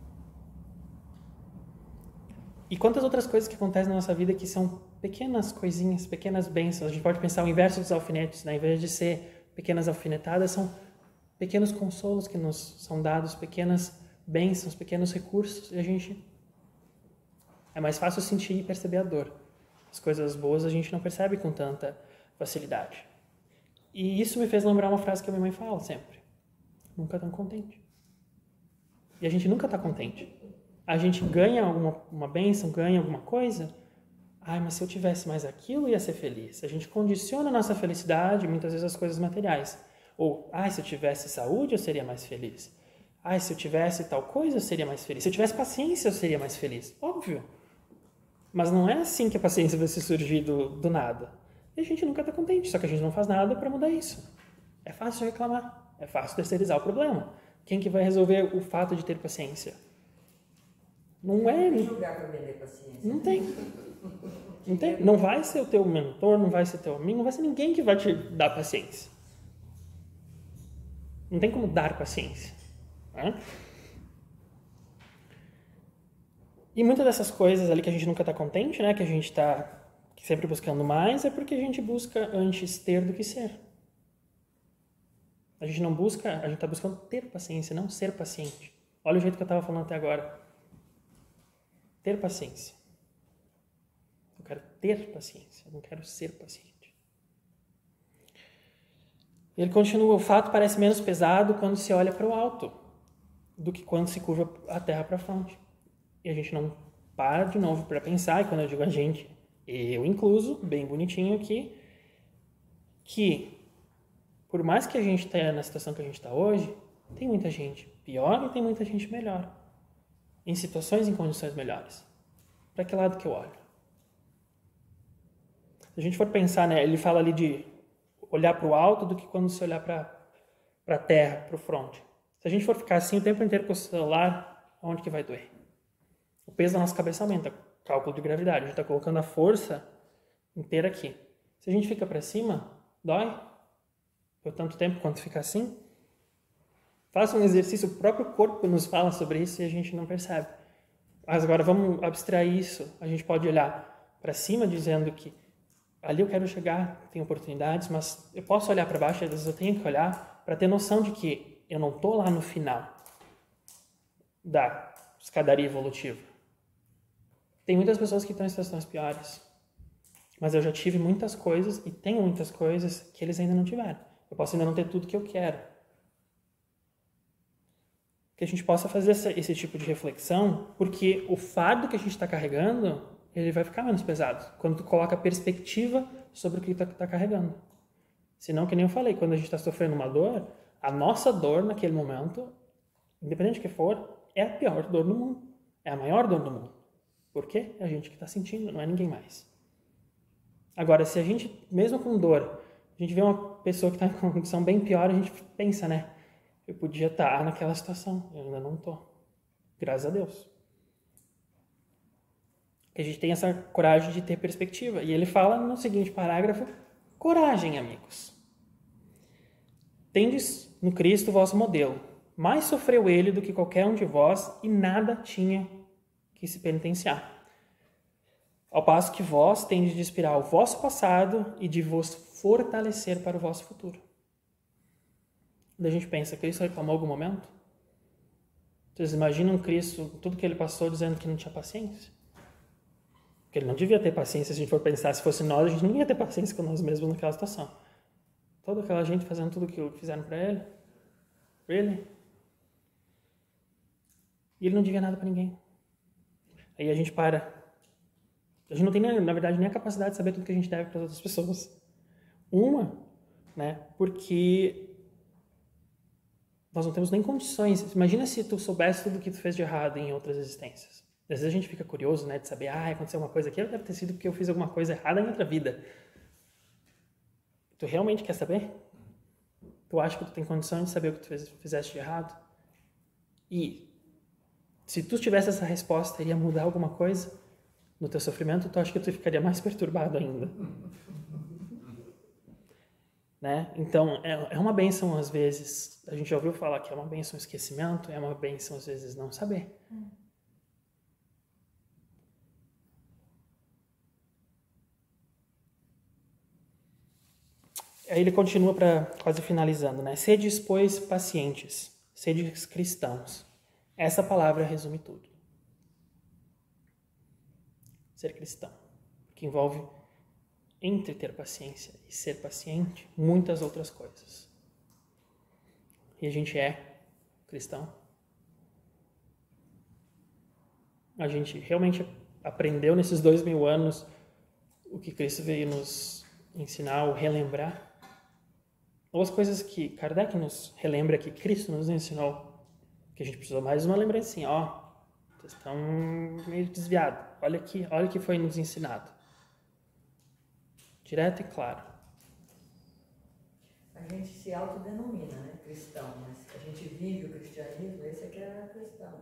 E quantas outras coisas que acontecem na nossa vida que são pequenas coisinhas, pequenas bênçãos. A gente pode pensar o inverso dos alfinetes, né? Em vez de ser pequenas alfinetadas, são pequenos consolos que nos são dados, pequenas bênçãos, pequenos recursos, e a gente... É mais fácil sentir e perceber a dor. As coisas boas a gente não percebe com tanta facilidade. E isso me fez lembrar uma frase que a minha mãe fala sempre. Nunca tão contente. E a gente nunca está contente. A gente ganha alguma uma bênção, ganha alguma coisa. Ai, mas se eu tivesse mais aquilo, ia ser feliz. A gente condiciona a nossa felicidade, muitas vezes, as coisas materiais. Ou, ai, se eu tivesse saúde, eu seria mais feliz. Ai, se eu tivesse tal coisa, eu seria mais feliz. Se eu tivesse paciência, eu seria mais feliz. Óbvio. Mas não é assim que a paciência vai se surgir do, do nada. E a gente nunca está contente, só que a gente não faz nada para mudar isso. É fácil reclamar, é fácil terceirizar o problema. Quem que vai resolver o fato de ter paciência? Não é... Não tem lugar para vender paciência. Não tem. Não tem. Não vai ser o teu mentor, não vai ser teu amigo, não vai ser ninguém que vai te dar paciência. Não tem como dar paciência. Né? E muitas dessas coisas ali que a gente nunca está contente, né, que a gente está sempre buscando mais, é porque a gente busca antes ter do que ser. A gente não busca, a gente está buscando ter paciência, não ser paciente. Olha o jeito que eu estava falando até agora. Ter paciência. Eu quero ter paciência, eu não quero ser paciente. Ele continua, o fato parece menos pesado quando se olha para o alto do que quando se curva a terra para a fronte. E a gente não para de novo para pensar, e quando eu digo a gente, eu incluso, bem bonitinho aqui, que por mais que a gente esteja na situação que a gente está hoje, tem muita gente pior e tem muita gente melhor. Em situações, em condições melhores. Para que lado que eu olho? Se a gente for pensar, né, ele fala ali de olhar para o alto do que quando se olhar para a terra, para o fronte. Se a gente for ficar assim o tempo inteiro com o celular, onde que vai doer? O peso da nossa cabeça aumenta, cálculo de gravidade. A gente está colocando a força inteira aqui. Se a gente fica para cima, dói. Por tanto tempo quanto fica assim. Faça um exercício, o próprio corpo nos fala sobre isso e a gente não percebe. Mas agora vamos abstrair isso. A gente pode olhar para cima dizendo que ali eu quero chegar, tem oportunidades, mas eu posso olhar para baixo, às vezes eu tenho que olhar para ter noção de que eu não estou lá no final da escadaria evolutiva. Tem muitas pessoas que estão em situações piores, mas eu já tive muitas coisas e tenho muitas coisas que eles ainda não tiveram. Eu posso ainda não ter tudo que eu quero. Que a gente possa fazer essa, esse tipo de reflexão, porque o fardo que a gente está carregando, ele vai ficar menos pesado quando tu coloca perspectiva sobre o que tu está carregando. Senão, que nem eu falei, quando a gente está sofrendo uma dor, a nossa dor naquele momento, independente do que for, é a pior dor do mundo. É a maior dor do mundo. Por quê? É a gente que está sentindo, não é ninguém mais. Agora, se a gente, mesmo com dor, a gente vê uma pessoa que está em condição bem pior, a gente pensa, né? Eu podia estar naquela situação, eu ainda não estou. Graças a Deus. Que a gente tem essa coragem de ter perspectiva. E ele fala no seguinte parágrafo, coragem, amigos. Tendes no Cristo o vosso modelo. Mais sofreu ele do que qualquer um de vós e nada tinha que se penitenciar. Ao passo que vós tendes de inspirar o vosso passado e de vos fortalecer para o vosso futuro. Daí a gente pensa, Cristo reclamou algum momento? Vocês imaginam Cristo, tudo que ele passou, dizendo que não tinha paciência? Porque ele não devia ter paciência, se a gente for pensar, se fosse nós, a gente não ia ter paciência com nós mesmos naquela situação. Toda aquela gente fazendo tudo o que fizeram para ele. Really? E ele não devia nada para ninguém. Aí a gente para A gente não tem, na verdade, nem a capacidade de saber tudo que a gente deve para as outras pessoas. Uma, né? Porque nós não temos nem condições. Imagina se tu soubesse tudo que tu fez de errado em outras existências. Às vezes a gente fica curioso, né? De saber, ah, aconteceu uma coisa aqui, deve ter sido porque eu fiz alguma coisa errada em outra vida. Tu realmente quer saber? Tu acha que tu tem condição de saber o que tu fez, fizeste de errado? E se tu tivesse essa resposta, iria mudar alguma coisa no teu sofrimento? Tu acha que tu ficaria mais perturbado ainda? Né? Então, é, é uma bênção às vezes. A gente já ouviu falar que é uma bênção o esquecimento, é uma bênção às vezes não saber. Hum. Aí ele continua para quase finalizando, né? Sedes, pois, pacientes, sedes cristãos. Essa palavra resume tudo. Ser cristão, que envolve, entre ter paciência e ser paciente, muitas outras coisas. E a gente é cristão. A gente realmente aprendeu nesses dois mil anos o que Cristo veio nos ensinar ou relembrar. Ou as coisas que Kardec nos relembra que Cristo nos ensinou, que a gente precisou mais uma lembrancinha, ó, vocês estão meio desviados, olha aqui, olha o que foi nos ensinado. Direto e claro. A gente se autodenomina, né, cristão, mas a gente vive o cristianismo, esse aqui é cristão.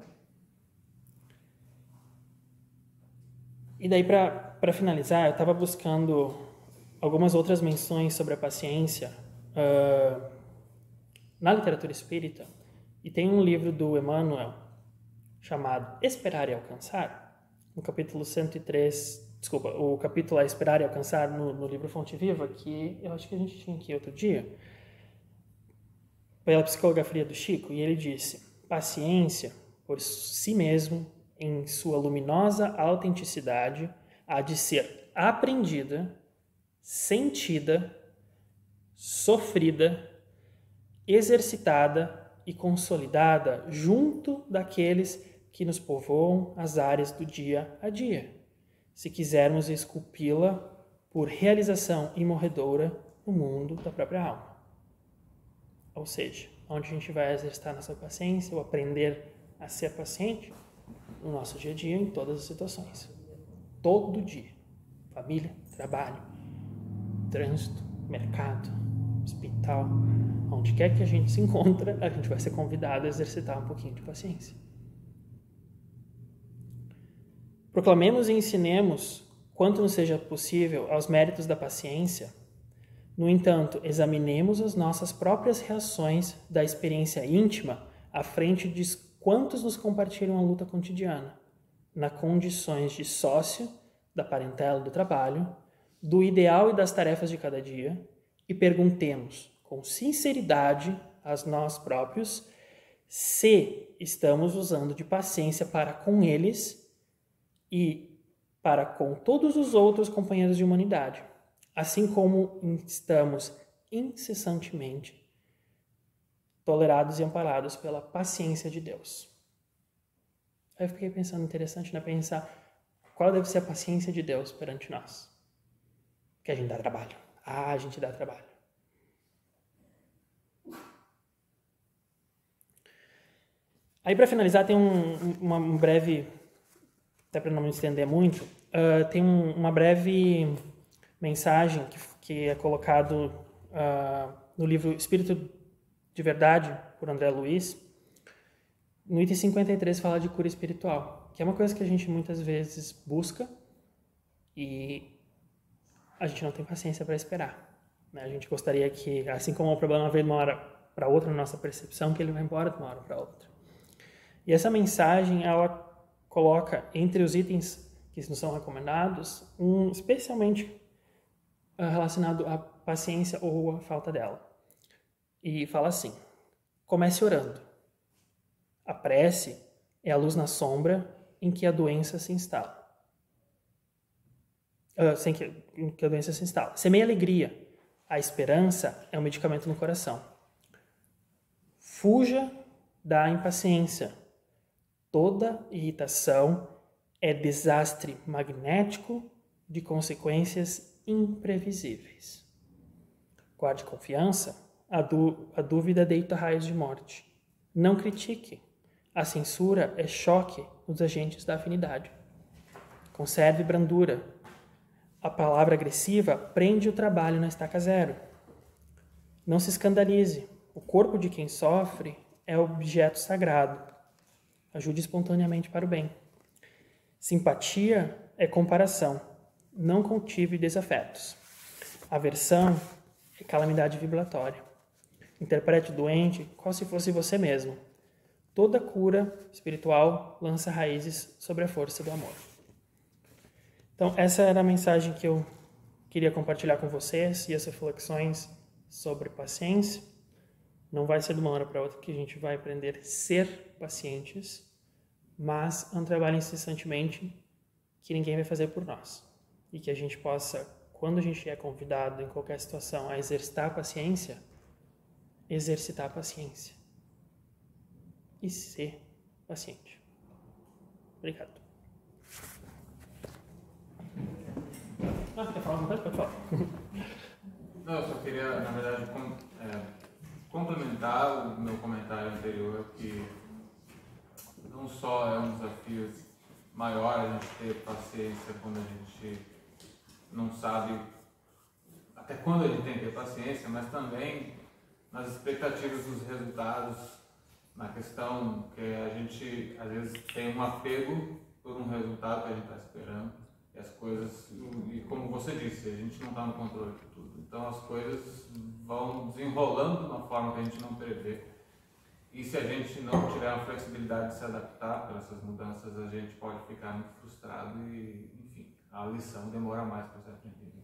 E daí, para finalizar, eu estava buscando algumas outras menções sobre a paciência uh, na literatura espírita, e tem um livro do Emmanuel chamado Esperar e Alcançar, no capítulo cento e três, desculpa, o capítulo é Esperar e Alcançar no, no livro Fonte Viva, que eu acho que a gente tinha aqui outro dia, pela psicologia fria do Chico, e ele disse: paciência, por si mesmo, em sua luminosa autenticidade, há de ser aprendida, sentida, sofrida, exercitada e consolidada junto daqueles que nos povoam as áreas do dia a dia, se quisermos esculpi-la por realização imorredoura no mundo da própria alma. Ou seja, onde a gente vai exercitar nossa paciência ou aprender a ser paciente? No nosso dia a dia, em todas as situações. Todo dia. Família, trabalho, trânsito, mercado, hospital, onde quer que a gente se encontra, a gente vai ser convidado a exercitar um pouquinho de paciência. Proclamemos e ensinemos, quanto nos seja possível, aos méritos da paciência. No entanto, examinemos as nossas próprias reações da experiência íntima à frente de quantos nos compartilham a luta cotidiana, nas condições de sócio, da parentela do trabalho, do ideal e das tarefas de cada dia, e perguntemos com sinceridade a nós próprios se estamos usando de paciência para com eles e para com todos os outros companheiros de humanidade, assim como estamos incessantemente tolerados e amparados pela paciência de Deus. Aí eu fiquei pensando, interessante, né? Pensar qual deve ser a paciência de Deus perante nós. Que a gente dá trabalho. Ah, a gente dá trabalho. Aí, para finalizar, tem um, uma, um breve, até para não me estender muito, uh, tem um, uma breve mensagem que, que é colocado uh, no livro Espírito de Verdade, por André Luiz. No item cinquenta e três fala de cura espiritual, que é uma coisa que a gente muitas vezes busca e a gente não tem paciência para esperar. Né? A gente gostaria que, assim como o problema veio de uma hora para outra na nossa percepção, que ele vai embora de uma hora para outra. E essa mensagem, ela coloca entre os itens que nos são recomendados, um especialmente uh, relacionado à paciência ou à falta dela. E fala assim: comece orando. A prece é a luz na sombra em que a doença se instala. Uh, sem que, em que a doença se instala. Semeie alegria. A esperança é um medicamento no coração. Fuja da impaciência. Toda irritação é desastre magnético de consequências imprevisíveis. Guarde confiança, a, dú- a dúvida deita raios de morte. Não critique, a censura é choque nos agentes da afinidade. Conserve brandura, a palavra agressiva prende o trabalho na estaca zero. Não se escandalize, o corpo de quem sofre é objeto sagrado. Ajude espontaneamente para o bem. Simpatia é comparação, não cultive desafetos. Aversão é calamidade vibratória. Interprete o doente qual se fosse você mesmo. Toda cura espiritual lança raízes sobre a força do amor. Então, essa era a mensagem que eu queria compartilhar com vocês e as reflexões sobre paciência. Não vai ser de uma hora para outra que a gente vai aprender a ser pacientes, mas é um trabalho incessantemente que ninguém vai fazer por nós. E que a gente possa, quando a gente é convidado em qualquer situação a exercitar a paciência, exercitar a paciência e ser paciente. Obrigado. Ah, quer falar alguma coisa? Pode falar. Não, eu só queria, na verdade, com, é, complementar o meu comentário anterior, que não só é um desafio maior a gente ter paciência quando a gente não sabe até quando a gente tem que ter paciência, mas também nas expectativas dos resultados, na questão que a gente às vezes tem um apego por um resultado que a gente está esperando. E as coisas, e como você disse, a gente não está no controle de tudo. Então as coisas vão desenrolando de uma forma que a gente não prevê. E se a gente não tiver a flexibilidade de se adaptar para essas mudanças, a gente pode ficar muito frustrado e, enfim, a lição demora mais para ser aprendida.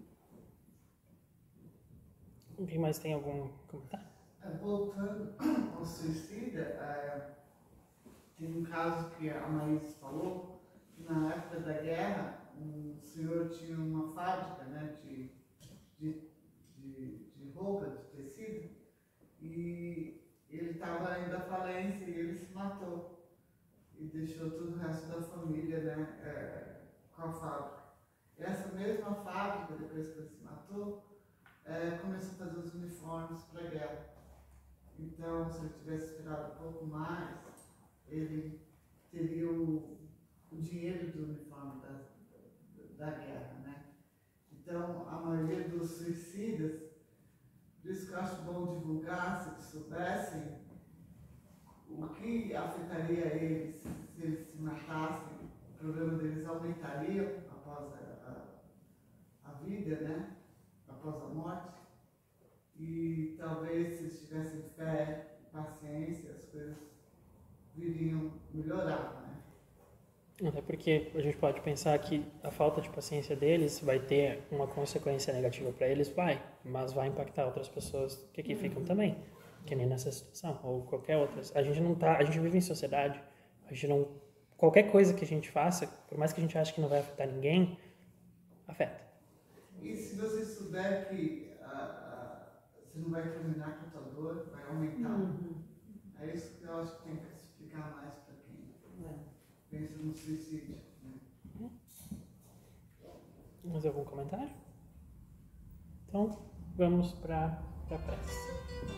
Alguém mais tem algum comentário? Voltando ao suicida, é, tem um caso que a Maís falou, que na época da guerra, um senhor tinha uma fábrica, né, de, de, de, de roupa, de tecido, e ele estava indo à falência e ele se matou. E deixou todo o resto da família, né, é, com a fábrica. E essa mesma fábrica, depois que ele se matou, é, começou a fazer os uniformes para a guerra. Então, se ele tivesse esperado um pouco mais, ele teria o, o dinheiro do uniforme da, da, da guerra, né? Então, a maioria dos suicidas, por isso que eu acho bom divulgar, se eles soubessem o que afetaria eles se eles se matassem, o problema deles aumentaria após a, a, a vida, né? Após a morte. E talvez se eles tivessem fé e paciência, as coisas viriam melhorar, né? Até porque a gente pode pensar que a falta de paciência deles vai ter uma consequência negativa para eles, vai, mas vai impactar outras pessoas que aqui ficam também, que nem nessa situação, ou qualquer outra. A gente não tá, a gente vive em sociedade, a gente não, qualquer coisa que a gente faça, por mais que a gente ache que não vai afetar ninguém, afeta. E se você souber que a, a, você não vai terminar com a tua dor, vai aumentar. Uhum. É isso que eu acho que tem que explicar mais para quem é. pensa no suicídio. Né? Mais algum comentário? Então, vamos para a prece.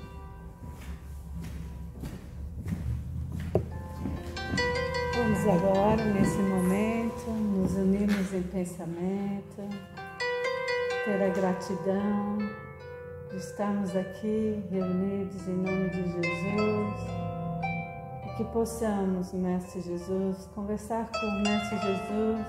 Vamos agora, nesse momento, nos unirmos em pensamento, ter a gratidão de estarmos aqui reunidos em nome de Jesus e que possamos, Mestre Jesus, conversar com o Mestre Jesus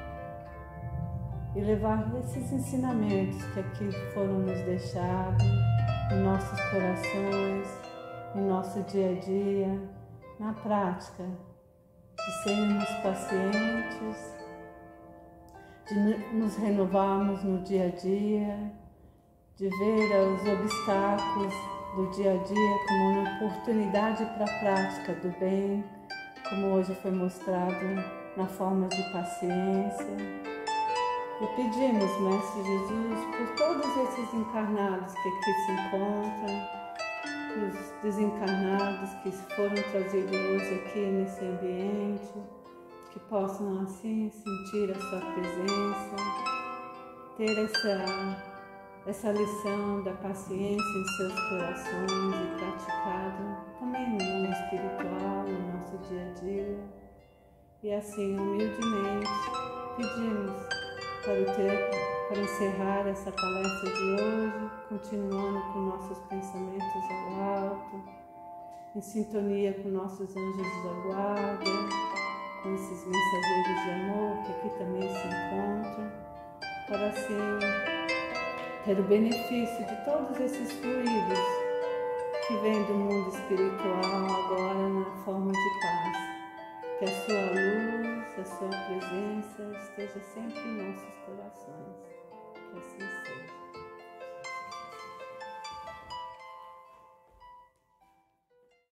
e levar esses ensinamentos que aqui foram nos deixados em nossos corações, em nosso dia a dia, na prática, de sermos pacientes, de nos renovarmos no dia a dia, de ver os obstáculos do dia a dia como uma oportunidade para a prática do bem, como hoje foi mostrado na forma de paciência. E pedimos, Mestre Jesus, por todos esses encarnados que aqui se encontram, os desencarnados que foram trazidos hoje aqui nesse ambiente, que possam assim sentir a sua presença, ter essa, essa lição da paciência em seus corações e praticado também no mundo espiritual, no nosso dia a dia. E assim, humildemente, pedimos para o tempo, para encerrar essa palestra de hoje, continuando com nossos pensamentos ao alto, em sintonia com nossos anjos da guarda, com esses mensageiros de amor que aqui também se encontram, para assim ter o benefício de todos esses fluidos que vêm do mundo espiritual agora na forma de paz. Que a sua luz, a sua presença esteja sempre em nossos corações. Que assim seja.